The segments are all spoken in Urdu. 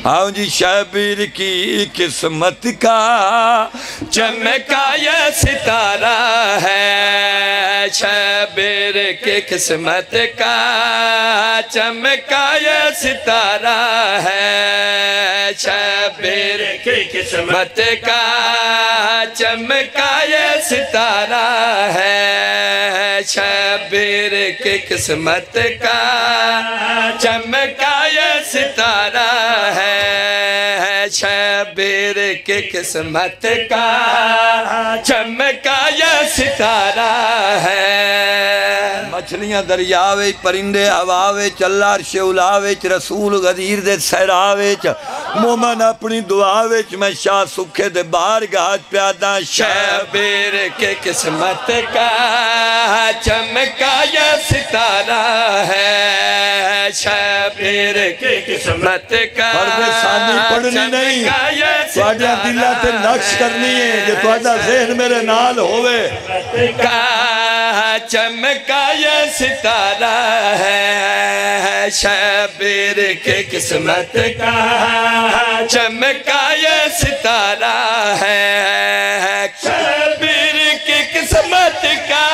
آؤ جی شبیر کی قسمت کا چمکا یہ ستارہ ہے، شبیر کی قسمت کا چمکا یہ ستارہ ہے، شبیر کی قسمت کا چمکا یہ ستارہ ہے، شبیر کی قسمت کا چمکا یہ ستارہ ہے، شبیر کی قسمت کا چمکا یہ ستارہ ہے۔ مچھلیاں دریاوے پرندے ہواوے چلا عرش اولاوے رسول غدیر دے سہراوے مومن اپنی دعاوے میں شاہ سکھے دے بارگاہ پیادہ، شبیر کی قسمت کا چمکا یہ ستارہ ہے، شبیر کی قسمت کا فرد ثانی پڑھنی نہیں، تواڈا دلہ تے نقش کرنی ہے جو تواڈا ذہن میرے نال ہوئے کا چمکا یہ ستارہ ہے، شبیر کی قسمت کا چمکا یہ ستارہ ہے، شبیر کی قسمت کا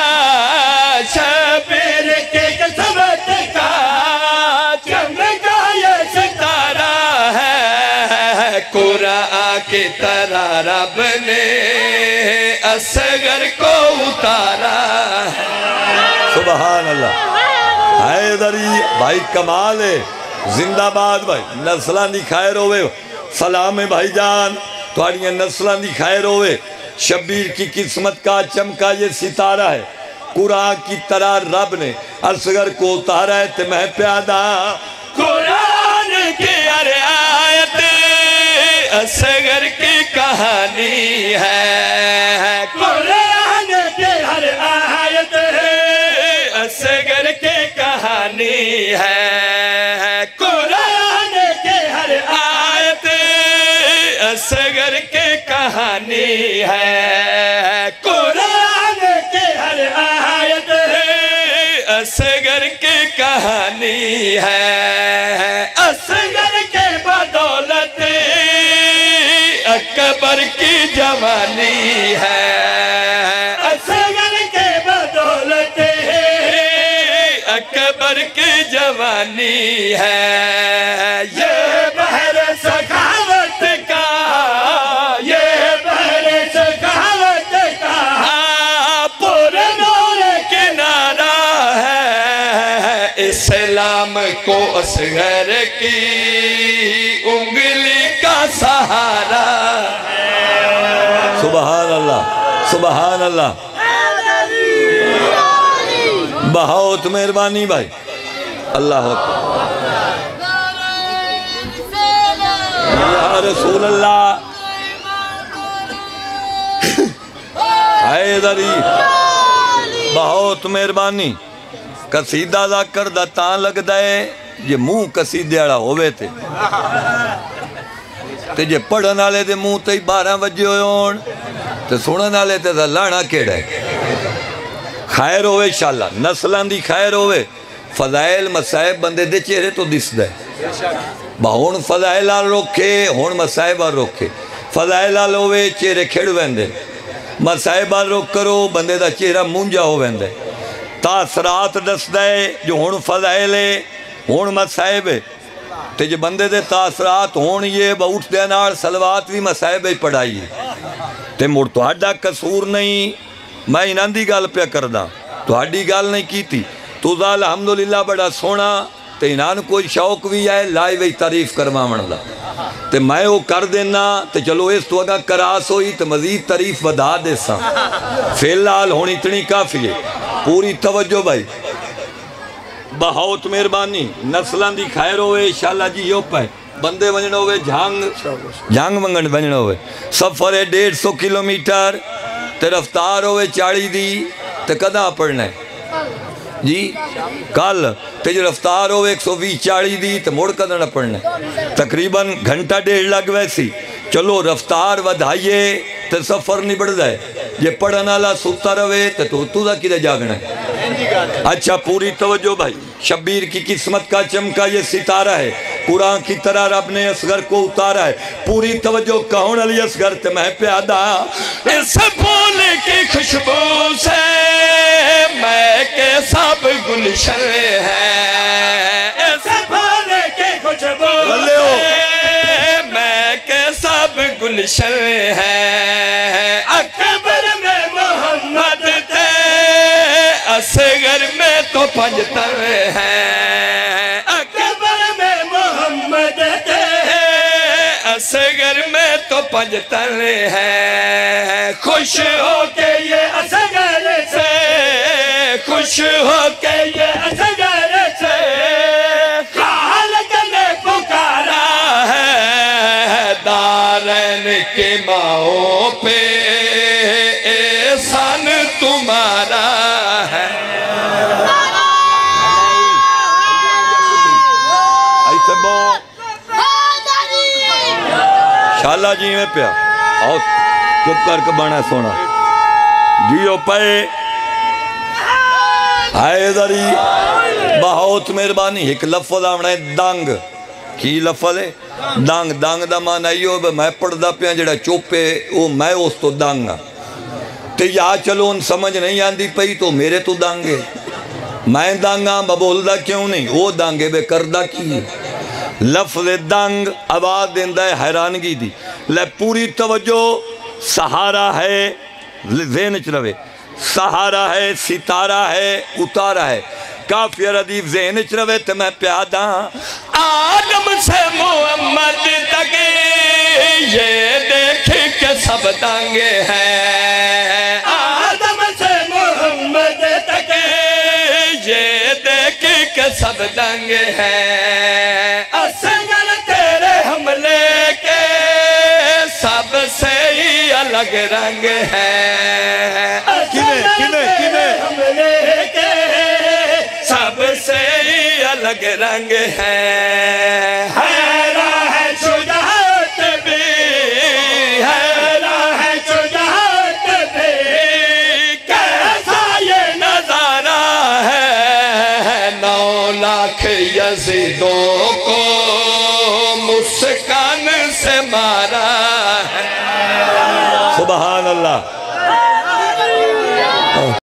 شبیر کی قسمت کا چمکا یہ ستارہ ہے، قرآن کی طرح رب نے اصغر کو اتارا ہے۔ سبحان اللہ، حیدری بھائی کمال ہے، زندہ باد بھائی، نسلہ دی خیر ہوئے، سلام ہے بھائی جان، تواڑیاں نسلہ دی خیر ہوئے۔ شبیر کی قسمت کا چمکا یہ ستارہ ہے، قرآن کی طرح رب نے اصغر کو اتارا ہے، تے میں پیادہ قرآن کی ہر آیت اصغر کی کہانی ہے، قرآن کی ہر آیت اصغر کی کہانی ہے، قرآن کی ہر آیت اصغر کی کہانی ہے، قرآن کی ہر آیت اصغر کی کہانی ہے، اصغر کے بدولت اکبر کی جوانی ہے، اصغر کے بدولت اکبر کی جوانی ہے، یہ بحر سخاوت کا، یہ بحر سخاوت کا پر نور کنارہ ہے، اسلام کو اصغر کی انگلی کا سہارا ہے۔ سبحان اللہ، سبحان اللہ، بہت مہربانی بھائی، اللہ اکبر، یا رسول اللہ، حیدری بہت مہربانی۔ قصیدہ دا کردہ تاں لگ دائے یہ منہ قصیدے اڑا ہوئے تھے تے جے پڑھن والے دے منہ تے 12 بجے ہون تے سنن والے تے لانا کیڑا ہے۔ خیر ہوئے انشاءاللہ، نسلان دی خیر ہوئے، فضائل مسائب بندے دے چہرے تو دس دے ہون فضائل آل روکے، ہون مسائب آل روکے، فضائل آل ہوئے چہرے کھڑ ویندے، مسائب آل روک کرو بندے دا چہرہ مونجا ہو ویندے، تاثرات دس دے جو ہون فضائل ہے، ہون مسائب ہے، تے جو بندے دے تاثرات ہون یہ بہت دے نار سلوات بھی مسائب ہی پڑھائیے، تے مڑ تو ہڈا قصور نہیں، میں انہاں دی گال پہ کردہ تو ہڈی گال نہیں کی تھی، تو دا الحمدللہ بڑا سونا، تے انہاں کوئی شوق بھی آئے لائی وی تعریف کروا مندا، تے میں وہ کر دینا، تے چلو اس تو اگا کراس ہوئی تے مزید تعریف ودا دے ساں، فی الحال ہونی اتنی کافی ہے، پوری توجہ بھائی، بہت مہربانی، نسلان دی خیر ہوئے انشاءاللہ جی یو پہ بندے ونجن ہوئے جھانگ منگن ونجن ہوئے، سفر ہے 150 کلومیٹر، تے رفتار ہوئے 40 دی، تے کداں پڑھنا ہے جی کل، تے جو رفتار ہوئے 120-40 دی، تے موڑ کداں نہ پڑھنا ہے، تقریباً گھنٹہ 1.5 لگ ویسی، چلو رفتار ودھائیے تے سفر نہیں بڑھ جائے، یہ پڑھنا لا ستا روے تو دا کدھے جاگنا ہے۔ اچھا پوری توجہ بھائی، شبیر کی قسمت کا چمکا یہ ستارہ ہے، قرآن کی طرح رب نے اصغر کو اتارا ہے. پوری توجہ کون علی اصغر تے میں پیادہ اس پھول کی خوشبو سے میں کے سب گلشن ہے. اس پھول کی خوشبو سے میں کے سب گلشن ہے. اکبر میں محمد تھے اصغر میں تو پنجتن ہے. اکبر میں محمد تھے اصغر میں تو پنجتن ہے. خوش ہو کے یہ اصغر سے خوش ہو کے یہ اصغر سے خالق نے پکارا ہے. دارین کے ماؤں پہ احسان تمہارا ہے. ایسے شاللہ جی میں پیا آؤ چپ کر کے بنا سونا جیو پے آئے ذری بہت مہربانی. ایک لفظ آمنا ہے دنگ. کی لفظ ہے دنگ. دنگ دا معنی یہ میں پڑھ دا پیا جڑا چوپے وہ میں اس تو دنگ ہاں تے یا چلو ان سمجھ نہیں آندی پئی تو میرے تو دنگے میں دنگ ہاں ببول دا کیوں نہیں وہ دنگے بے کردہ کی. لفظ دنگ آواز دیندہ ہے حیرانگی دی. لے پوری توجہ سہارا ہے ذہن چ رہے سہارا ہے ستارہ ہے اتارا ہے. کافی ردیف ذہن چ رہے تو میں پیادہ آدم سے محمد تک یہ دیکھ کے سب دنگے ہیں. آدم سے محمد تک یہ دیکھ کے سب دنگے ہیں. اصغر تیرے حملے کے سب سے ہی الگ رنگ ہے. اصغر تیرے حملے کے سب سے ہی الگ رنگ ہے. حیران ہے شجاعت بھی حیران ہے شجاعت بھی کیسا یہ نظارہ ہے. 9 لاکھ یزیدوں کو مسکان سے مارا ہے. سبحان اللہ.